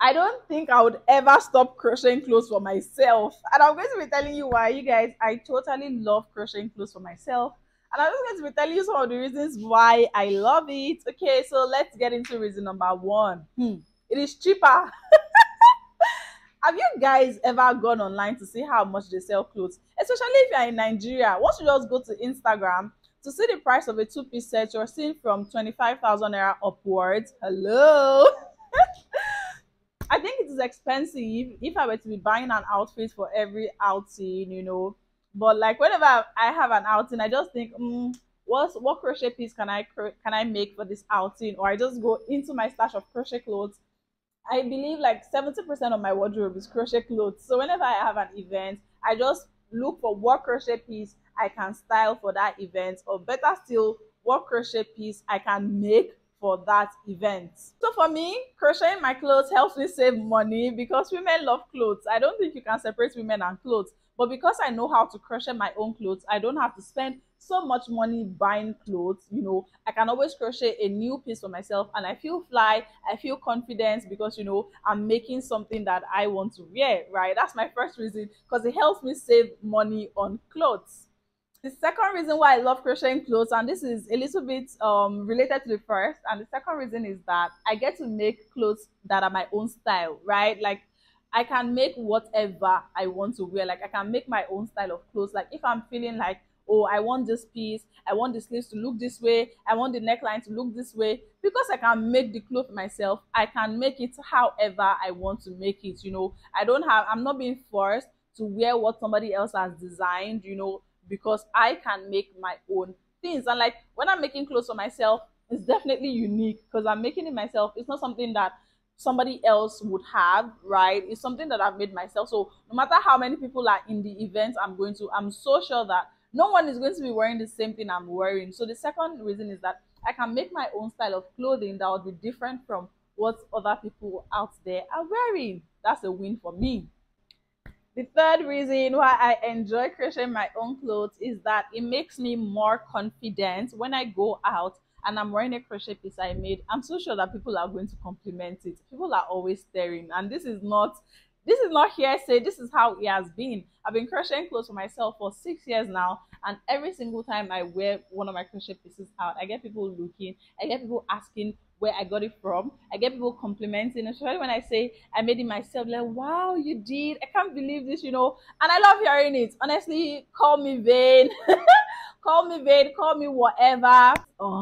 I don't think I would ever stop crocheting clothes for myself. And I'm going to be telling you why. You guys, I totally love crocheting clothes for myself. And I'm just going to be telling you some of the reasons why I love it. Okay, so let's get into reason number one. It is cheaper. Have you guys ever gone online to see how much they sell clothes? Especially if you're in Nigeria. Once you just go to Instagram to see the price of a two-piece set, you're seeing from 25,000 naira upwards. Hello. I think it is expensive if I were to be buying an outfit for every outing, But like whenever I have an outing, I just think, what crochet piece can I make for this outing? Or I just go into my stash of crochet clothes. I believe like 70% of my wardrobe is crochet clothes. So whenever I have an event, I just look for what crochet piece I can style for that event, or better still, what crochet piece I can make for that event. So for me, crocheting my clothes helps me save money because women love clothes. I don't think you can separate women and clothes. But because I know how to crochet my own clothes, I don't have to spend so much money buying clothes. I can always crochet a new piece for myself and I feel fly, I feel confident because I'm making something that I want to wear, right? That's my first reason, because it helps me save money on clothes. The second reason why I love crocheting clothes, and this is a little bit related to the first, and the second reason is that I get to make clothes that are my own style, right? Like I can make whatever I want to wear. Like I can make my own style of clothes. Like if I'm feeling like, oh, I want this piece, I want the sleeves to look this way, I want the neckline to look this way, because I can make the cloth myself, I can make it however I want to make it. I'm not being forced to wear what somebody else has designed, because I can make my own things. And like when I'm making clothes for myself, it's definitely unique because I'm making it myself. It's not something that somebody else would have, right? It's something that I've made myself. So no matter how many people are in the event I'm going to, I'm so sure that no one is going to be wearing the same thing I'm wearing. So the second reason is that I can make my own style of clothing that would be different from what other people out there are wearing. That's a win for me. The third reason why I enjoy crocheting my own clothes is that it makes me more confident when I go out and I'm wearing a crochet piece I made. I'm so sure that people are going to compliment it. People are always staring, and this is not hearsay. This is how it has been. I've been crocheting clothes for myself for 6 years now, and every single time I wear one of my crochet pieces out, I get people looking, I get people asking where I got it from. I get people complimenting, especially when I say I made it myself. Like, wow, you did! I can't believe this. And I love hearing it. Honestly, call me vain, call me vain, call me whatever.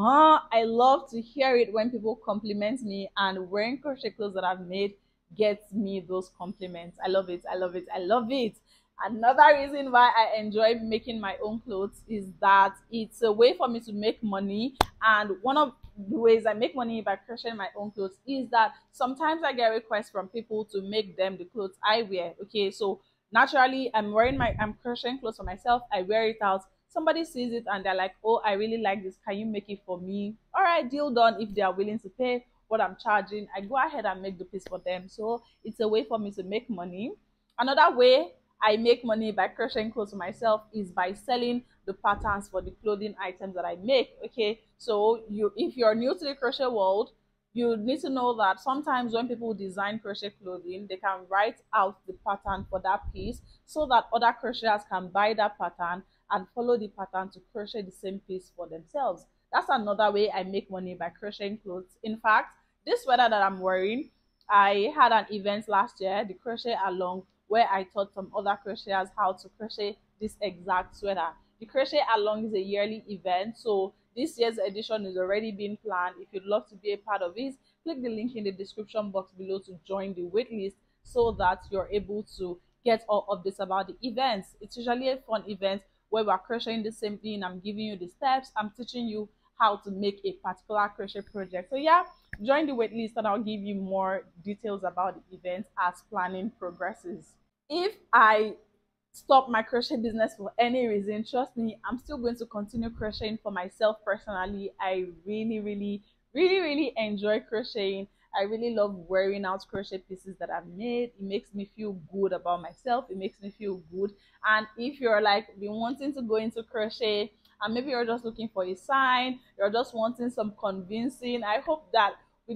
I love to hear it when people compliment me, and wearing crochet clothes that I've made gets me those compliments. I love it. I love it. I love it. Another reason why I enjoy making my own clothes is that it's a way for me to make money. And one of the ways I make money by crocheting my own clothes is that sometimes I get requests from people to make them the clothes I wear. Okay, so naturally I'm crocheting clothes for myself. I wear it out. Somebody sees it and they're like, oh, I really like this. Can you make it for me? All right, deal done. If they are willing to pay what I'm charging, I go ahead and make the piece for them. So it's a way for me to make money. Another way I make money by crocheting clothes for myself is by selling the patterns for the clothing items that I make. Okay, so if you're new to the crochet world, you need to know that sometimes when people design crochet clothing, they can write out the pattern for that piece so that other crocheters can buy that pattern and follow the pattern to crochet the same piece for themselves. That's another way I make money by crocheting clothes. In fact, this sweater that I'm wearing, I had an event last year, the crochet along, where I taught some other crocheters how to crochet this exact sweater. The crochet along is a yearly event, so this year's edition is already being planned. If you'd love to be a part of it, click the link in the description box below to join the waitlist so that you're able to get all updates about the events. It's usually a fun event where we're crocheting the same thing. I'm giving you the steps, I'm teaching you how to make a particular crochet project. So yeah, join the waitlist and I'll give you more details about the event as planning progresses. If I stop my crochet business for any reason, trust me, I'm still going to continue crocheting for myself personally. I really, really, really, really enjoy crocheting. I really love wearing out crochet pieces that I've made. It makes me feel good about myself. It makes me feel good. And if you're like been wanting to go into crochet and maybe you're just looking for a sign, you're just wanting some convincing, I hope that with the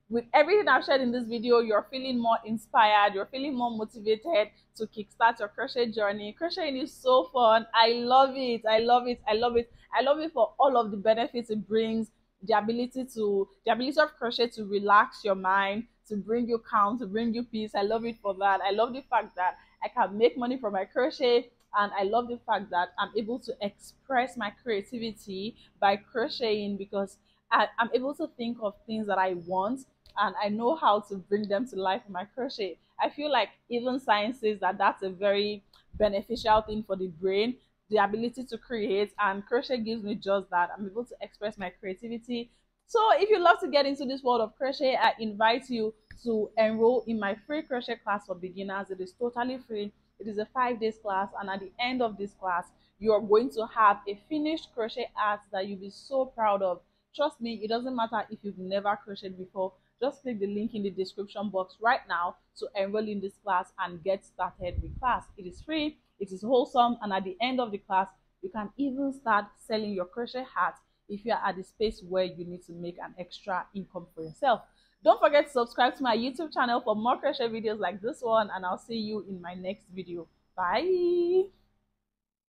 with everything I've shared in this video, you're feeling more inspired, you're feeling more motivated to kickstart your crochet journey. Crocheting is so fun. I love it. I love it. I love it. I love it for all of the benefits it brings. The ability of crochet to relax your mind, to bring you calm, to bring you peace. I love it for that. I love the fact that I can make money from my crochet, and I love the fact that I'm able to express my creativity by crocheting, because I'm able to think of things that I want, and I know how to bring them to life in my crochet. I feel like even science says that that's a very beneficial thing for the brain, the ability to create, and crochet gives me just that. I'm able to express my creativity. So if you love to get into this world of crochet, I invite you to enroll in my free crochet class for beginners. It is totally free. It is a 5 days class, and at the end of this class, you are going to have a finished crochet art that you'll be so proud of. Trust me, it doesn't matter if you've never crocheted before. Just click the link in the description box right now to enroll in this class and get started with class. It is free, it is wholesome, and at the end of the class, you can even start selling your crochet hat if you are at the space where you need to make an extra income for yourself. Don't forget to subscribe to my YouTube channel for more crochet videos like this one, and I'll see you in my next video. Bye.